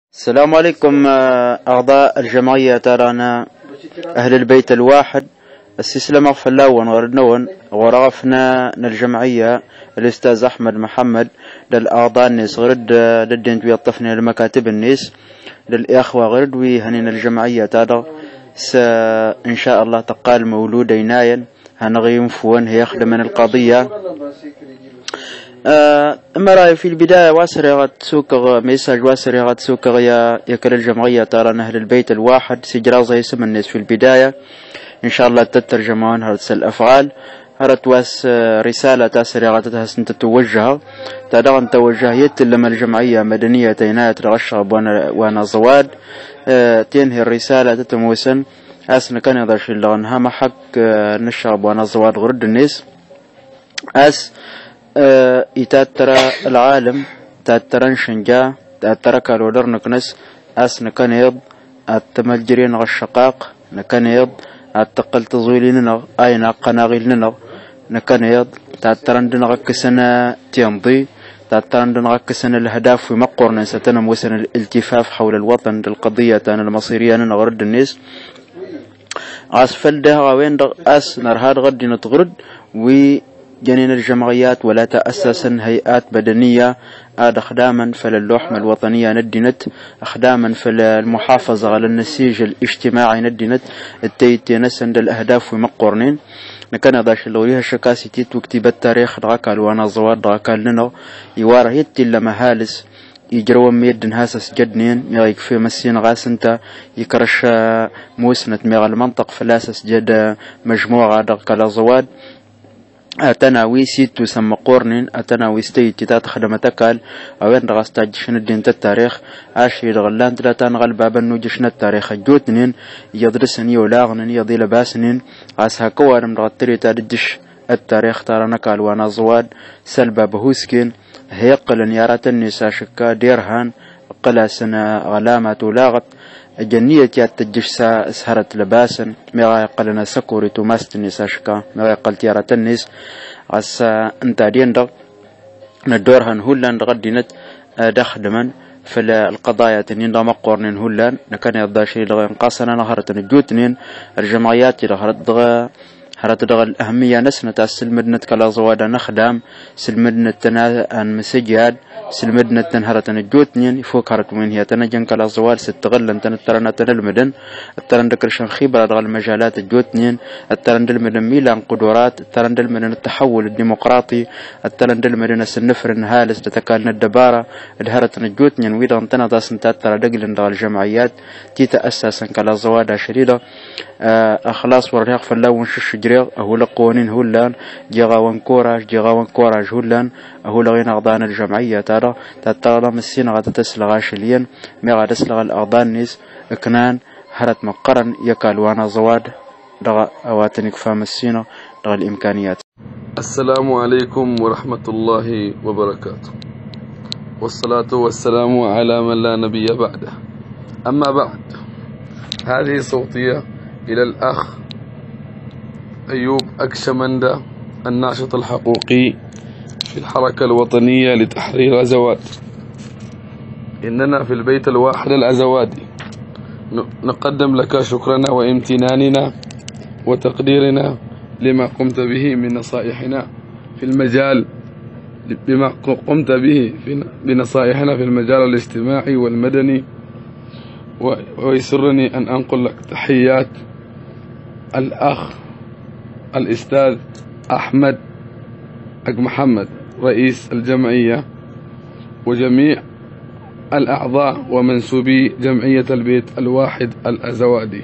السلام عليكم أعضاء الجمعية. ترانا أهل البيت الواحد السلسلة فلاون وردنون ورغفنا الجمعية الأستاذ أحمد محمد للأعضاء الناس غرد للدين بيطفنا لمكاتب الناس للإخوة غرد وهنين الجمعية ترى إن شاء الله تقال مولود يناين هنغيم فون هيخدم من القضية. أما رأي في البداية واسرغة سوق ميساج واسرغة سوق يا كل الجمعية ترى أهل البيت الواحد سجرازة اسم الناس في البداية إن شاء الله تترجمون هرتس الأفعال هرت واس رسالة تاسرغة تهسن تتوجهها تدغن توجهيت لما الجمعية مدنية تيناية رغشغب وانا زواد تنهي الرسالة تتموسن أسن كان يضرش اللغن هما حق نشغب وانا زواد غرد الناس يتاترى العالم تاترى شنجا تاترى كالودر نكنس نكنيض التمجرين غشقاق نكنيض التقل تزويلين أين قناغيلنا نكنيض تاترى نغكسنا تيمضي تاترى نغكسنا الأهداف في مقرن ستنم وسن الالتفاف حول الوطن للقضية المصيرية نغرد الناس عسفل ده وين نرهاد غد نتغرد جنين الجمعيات ولا تأسسا هيئات بدنية أخداما فللحمة الوطنية ندنت أخداما فالمحافظة على النسيج الاجتماعي ندنت التيتي نسند الأهداف ومقرنين نكنا داش اللوريها شكاسيتي وكتب التاريخ دراكال وانا زواد دراكال لنا يواره يتي لما هالس يجروا ميدن هاسس جدنين يغيك في مسين غاسنتا يكرش موسنة ميغ المنطق فلاسس جد مجموعة دراكال أزواد أتناوي سيت تسمى قرن أتناوي ستيت تخدم تكال أوين رغستاج شن الدين التاريخ عاشي غلان تلاتان غالبابا نوجشنا التاريخ الجوتنين يدرسني ولاغنني يضي لباسنين عاسها كوارم رغتري تاددش التاريخ تارانا كال وانا زواد سلبا بهوسكين هيقلن يارات النساء شكا ديرهان قلا سنة غلامات ولاغت الجنية تجش سهرت لباسا ما يقلنا سكوري توماستني ساشكا ما يقل تيارة الناس عسى انت ديندر ندورهن هولان غدينت دخدما في القضايا تنين دا مقورنين هولان نكان يضاشي لغا ينقاصنا نهارة الجوتنين الجمعيات لغا هرت دغ الأهمية نسنة السلمدنة كالأزواد نخدم سلمدنة تنا مسجاد سلمدنة تنهرت الجوتنين يفوق هرت من هي تنجن كالأزواد ستغل أن تنترنا تنلمدن الترندكرشن خبرة دغ المجالات الجوتنين الترندل من ميلان قدرات الترندل من التحول الديمقراطي الترندل من السنفر هالس تتكالنا الدبارة الهرت الجوتنين ويدا تنضا سنتاتر دقل دغ الجمعيات تتأسسا كالأزواد شديدة أخلاص ورهاق فلاون شش جريغ أهو قوانين هولان جيغا وانكوراج هولان أهو لغين أغضان الجمعية ترى تتغضى مسين غادا تسلغا شليا مي غادا تسلغا الأغضان نيس اكنان هرت مقرن يكال وانا زواد دغا أواتنك فامسينا دغا الإمكانيات. السلام عليكم ورحمة الله وبركاته، والصلاة والسلام على من لا نبي بعده. أما بعد، هذه صوتية إلى الأخ أيوب أكشمندة الناشط الحقوقي في الحركة الوطنية لتحرير أزواد. إننا في البيت الواحد الأزوادي نقدم لك شكرنا وامتناننا وتقديرنا لما قمت به من نصائحنا في المجال بنصائحنا في المجال الاجتماعي والمدني. ويسرني أن أنقل لك تحيات الأخ الأستاذ أحمد محمد رئيس الجمعية وجميع الأعضاء ومنسوبي جمعية البيت الواحد الأزوادي.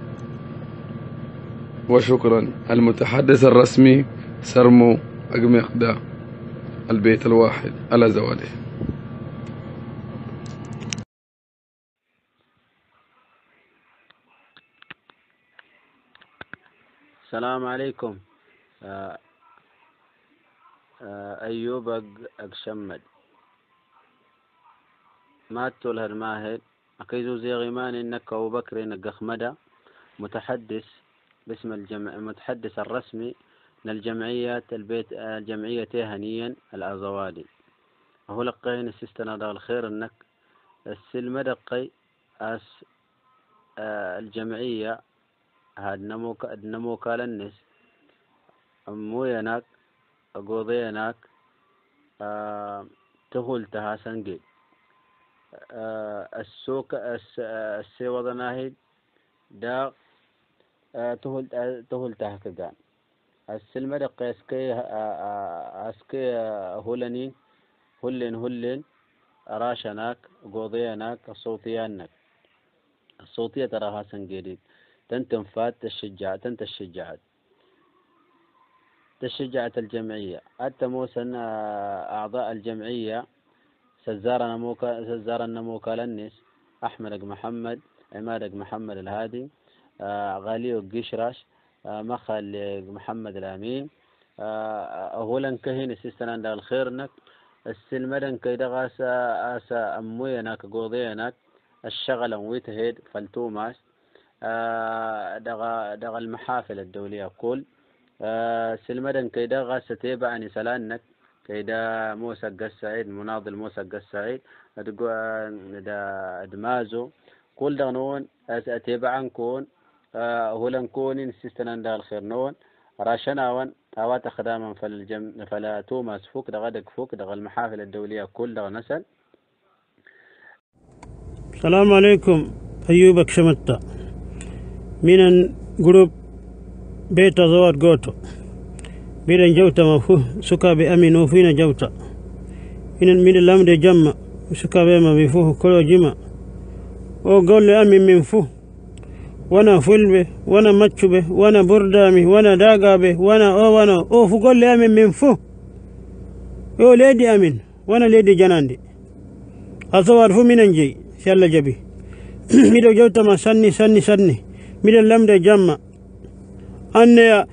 وشكرا. المتحدث الرسمي سرمو أقمقدا البيت الواحد الأزوادي. السلام عليكم. أيوب أكشمد ماتوا الهرماهد أكيزو زي غيمان إنك أبو بكر إنك أخمدا متحدث باسم المتحدث الرسمي للجمعية البيت الجمعية هنيا الأزوادي. هو لقين السيستنا دا الخير إنك السلمة دقي الجمعية هاد نمو كالنس مويناك قوضيناك تهول تهاسنجي السوق السيوضناهيد دا تهول تهكجان السلمة دقي اسكي هولنين هلين راشناك قوضيناك الصوتيانك الصوتية تراها سنجيريد تنتنفات تشجعت الجمعية حتى موسى أعضاء الجمعية سزار النمو كالنس أحمد محمد عماد محمد الهادي غاليو القشراش مخل محمد الأمين أولا كهين سيستنان دا الخيرنك السلمدن كيدا غاسا أموينك قوضينك الشغل ويتهيد فالتوماس دغ المحافل الدولية كل سلمدن كيدا غاسا تيبعني سلانك كيدا موسى السعيد مناضل موسى السعيد دا دمازو كل دغنون تيبعن كون هولن كونين سيستنان دا الخير نون راشناون أوات خداما فلا توماس فوق دغدك فوق دغ المحافل الدولية كل دغ نسل. السلام عليكم أيوبك شمتة من جروب بيت أزواد جوتو بيرن جوتا مفهو سكا بأمين فينا جوتا من الأمر جمع سكا بما بفوه كل جمع أو قول أمين من فوه وانا فلبه وانا ماتشبه وانا بردامي وانا داقابه وانا فقول لي أمين من فوه يو ليدي أمين وانا ليدي جناندي أزواد فو من جي شاء جبي ميدو جوتا ما سني ميدو لمدة جمع أني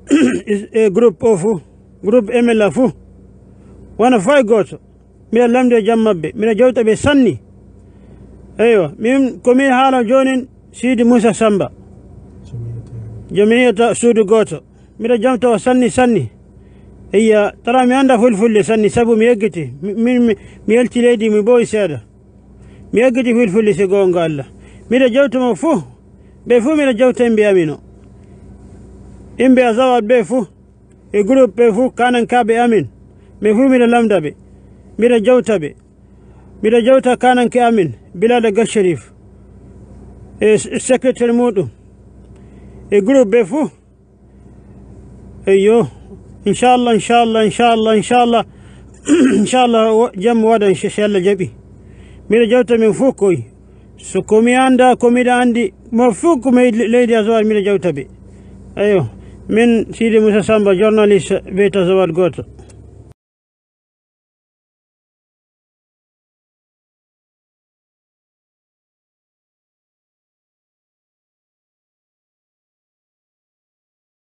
جروب إملا فو وانا فاي غوتو ميدو لمدة جمع بي ميدو جوتا بي سني أيوة ميم كومي حالا جونين سيدي موسى سامبا جمعية سودو غوتو ميدو جمتا سني هي ترى مي عندها فلفل سني سبو ميجتي ميلتي ليدي مي بوي سادا ميجتي فلفل سيغون قال ميدا جوت مفو بفو ميدا جوت امبي امينو امبي ازواد بفو الجروب بفو كانن كابي امين مفو ميدا لمدا بي ميدا جوتا كانن كامين بلاد الشريف السكرتير مودو الجروب بفو ايوه إن شاء الله جم وادا إن شاء الله جبي ميدا جوتا من فوقي سكومي عندها كوميدا عندي مفوق ميد ليدي أزواد ميدا جوتا بي أيوه من سيدي موسى سامبا جورناليست بيت أزواد غوتو.